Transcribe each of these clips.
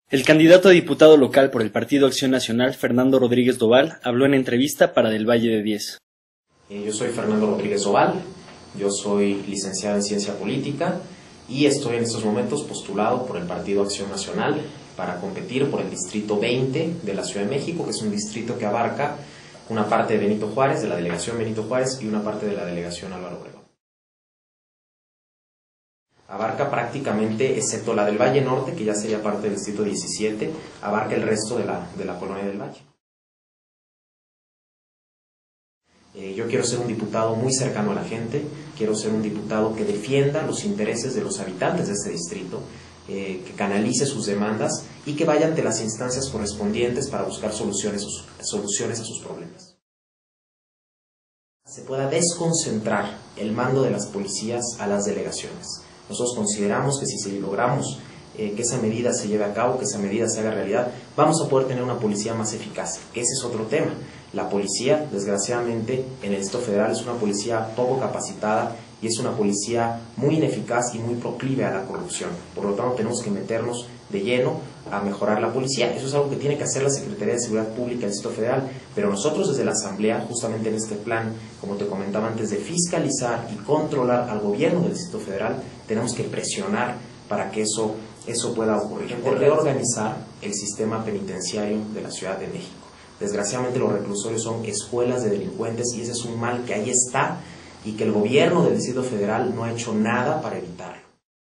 El candidato a diputado local por el Partido Acción Nacional, Fernando Rodríguez Doval, habló en entrevista para Del Valle de Diez. Yo soy Fernando Rodríguez Doval, yo soy licenciado en Ciencia Política y estoy en estos momentos postulado por el Partido Acción Nacional para competir por el Distrito 20 de la Ciudad de México, que es un distrito que abarca una parte de Benito Juárez, de la delegación Benito Juárez, y una parte de la delegación Álvaro Obregón. Abarca prácticamente, excepto la del Valle Norte, que ya sería parte del Distrito 17, abarca el resto de la Colonia del Valle. Yo quiero ser un diputado muy cercano a la gente, quiero ser un diputado que defienda los intereses de los habitantes de este distrito, que canalice sus demandas y que vaya ante las instancias correspondientes para buscar soluciones a sus problemas. Se pueda desconcentrar el mando de las policías a las delegaciones. Nosotros consideramos que si logramos que esa medida se lleve a cabo, que esa medida se haga realidad, vamos a poder tener una policía más eficaz. Ese es otro tema. La policía, desgraciadamente, en el Distrito Federal es una policía poco capacitada y es una policía muy ineficaz y muy proclive a la corrupción. Por lo tanto, tenemos que meternos de lleno a mejorar la policía. Eso es algo que tiene que hacer la Secretaría de Seguridad Pública del Distrito Federal, pero nosotros desde la Asamblea, justamente en este plan, como te comentaba antes, de fiscalizar y controlar al gobierno del Distrito Federal, tenemos que presionar para que eso pueda ocurrir. Por reorganizar el sistema penitenciario de la Ciudad de México. Desgraciadamente los reclusorios son escuelas de delincuentes y ese es un mal que ahí está y que el gobierno del Distrito Federal no ha hecho nada para evitarlo.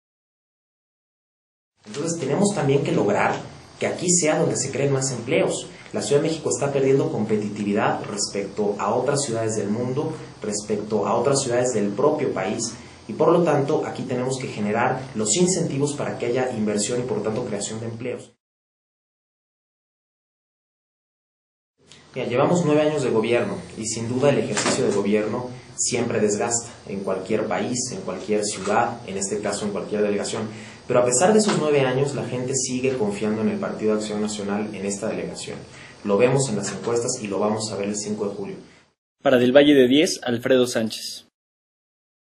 Entonces tenemos también que lograr que aquí sea donde se creen más empleos. La Ciudad de México está perdiendo competitividad respecto a otras ciudades del mundo, respecto a otras ciudades del propio país, y por lo tanto aquí tenemos que generar los incentivos para que haya inversión y por lo tanto creación de empleos. Mira, llevamos 9 años de gobierno y sin duda el ejercicio de gobierno siempre desgasta en cualquier país, en cualquier ciudad, en este caso en cualquier delegación. Pero a pesar de esos 9 años, la gente sigue confiando en el Partido de Acción Nacional en esta delegación. Lo vemos en las encuestas y lo vamos a ver el 5 de julio. Para Del Valle de Diez, Alfredo Sánchez.